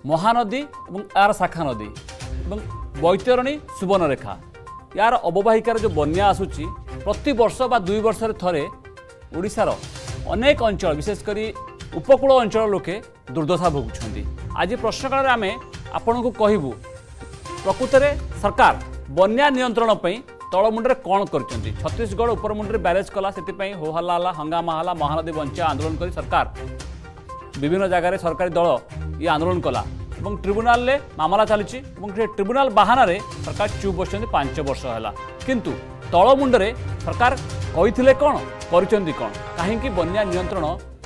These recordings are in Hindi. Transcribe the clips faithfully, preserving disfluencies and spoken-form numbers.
महानदी और यार शाखा नदी और बैतरणी सुवर्णरेखा यार अवबाहिकार जो बन्या आसूची प्रति वर्ष बा दुई वर्ष थे ओडिशार अनेक अंचल विशेषकर उपकूल अंचल लोके दुर्दशा भोगुंट। आज प्रश्नकाल आम आपण को कहबू प्रकृत में सरकार बन्या नियंत्रण तलमुंडे कौन कर छत्तीसगढ़ उपरमुंडे ब्यारेज कला से होहल्ला हला हंगामा हला महानदी बंचा आंदोलन कर सरकार विभिन्न जगार सरकारी दल ये आंदोलन कला और ट्रिब्यूनाल ले मामला चली ट्रिब्यूनाल बाहाना रे सरकार चुप बस पांच वर्ष है किंतु तलमुंडे सरकार कही कौन कर कौन कहीं बन्या नियंत्रण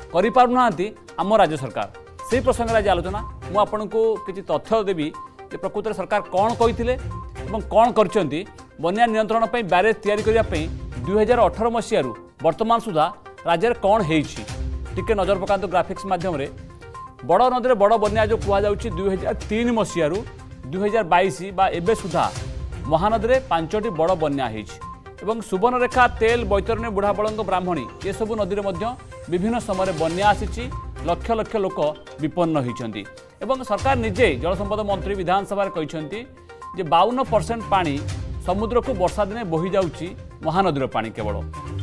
कर आम राज्य सरकार से प्रसंग आज आलोचना मुझे आपन को किसी तथ्य देवी कि प्रकृत में सरकार कौन कही कौन कर बन्या नियंत्रण पर ब्यारेज या दुई हजार अठर मसीह वर्तमान सुधा राज्य कौन होटे नजर पका ग्राफिक्स मध्यम बड़ नदी बड़ बन्या जो कहुच्छी दुई हजार तीन मसीह दुई हजार बैश एवं सुधा महानदी में पांचटी बड़ बन्या एवं सुवर्णरेखा तेल बैतरणी बुढ़ाबड़ ब्राह्मणी ये सब नदी में विभिन्न समय बन्या आसी लक्ष लक्ष लोक विपन्न होती एवं सरकार निजे जलसंपद मंत्री विधानसभा कहते बावन परसेंट पानी समुद्र को वर्षा दिने बोही जाऊँगी महानदी पानी केवल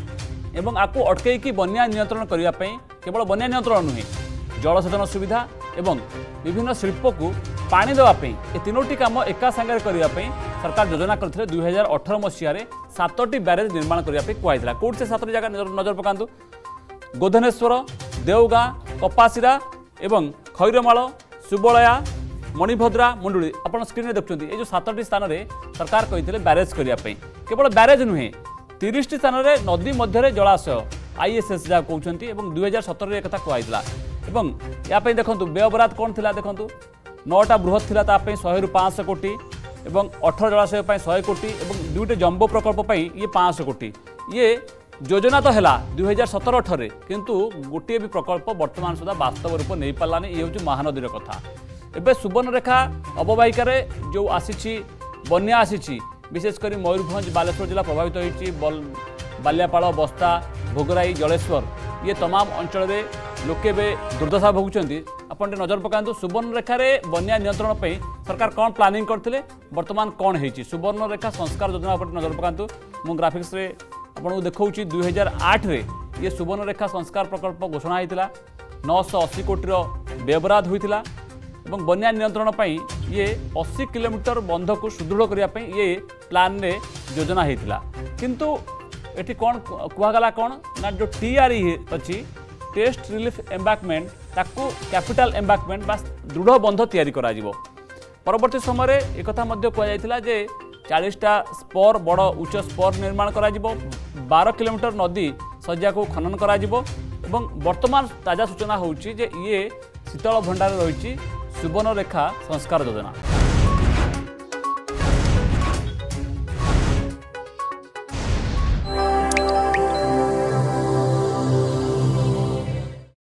एवं आपको अटकई बन्या नियंत्रण करने केवल बन्या नियंत्रण नुहे जलसेचन सुविधा एवं विभिन्न शिल्प को पानी देवाई ये तीनोटी काम एका सांगे करने सरकार योजना करते दुई हजार अठर मसीह सातटी ब्यारेज निर्माण करने कहला कौट से सातटी जगह नजर पकातु गोधनेश्वर देवगाँ कपासीरा एवं खैरमाल सुबलया मणिभद्रा मुंडुली आप स्क्रीन में देखते ये जो सातटी स्थान में सरकार कहते ब्यारेज करने केवल ब्यारेज नुहे तीस स्थान में नदी मध्य जलाशय आईएसएस जहाँ कहते दुई हजार सतर एक कहला एवं या देखो व्ययबराद कौन थी देखो नौटा बृहत थी शहे रु पाँच कोटी एवं अठर जलाशय शहे कोटी और दुईटे जम्बो प्रकल्प ये पाँच कोटी ये योजना तो है दुई हजार सतर अठर किंतु गोटे भी प्रकल्प वर्तमान सुधा वास्तव रूप नहीं पारानी ये हूँ महानदी कथा एवं सुवर्णरेखा अवबाहिकार जो आसी बन्या आसी विशेषकर मयूरभंज बालेश्वर जिला प्रभावित होती बालियापाड़ बस्ता भोगराई जलेश्वर ये तमाम अंचल लोके बे दुर्दशा भोगुंट आपन नजर पकातु सुवर्णरेखा बन्या नियंत्रण पर सरकार कौन प्लानिंग करते वर्तमान कौन होती सुवर्णरेखा संस्कार योजना पर नजर पकातु मु ग्राफिक्स रे आपको देखा दुई हजार आठ रे ये सुवर्णरेखा संस्कार प्रकल्प घोषणा होता नौश अशी कोटी व्ययबराद होता और बन्या नियंत्रण पर ये अस्सी किलोमीटर बंध को सुदृढ़ करने ये प्लान रे योजना होता किंतु एटी कौन कहगला कौन ना जो टीआरई अच्छी टेस्ट रिलीफ एम्बाकमेंट ताकू कैपिटल एम्बाकमेंट बा दृढ़ बंध तैयारी करा जिवो। परवर्ती समय एक कहुला जे चालीसटा स्पर बड़ उच्च स्पर निर्माण करा जिवो बारह किलोमीटर नदी सज्जा को खनन करा जिवो एवं वर्तमान ताजा सूचना होउची जे ये शीतल भंडार रही सुवर्णरेखा संस्कार योजना।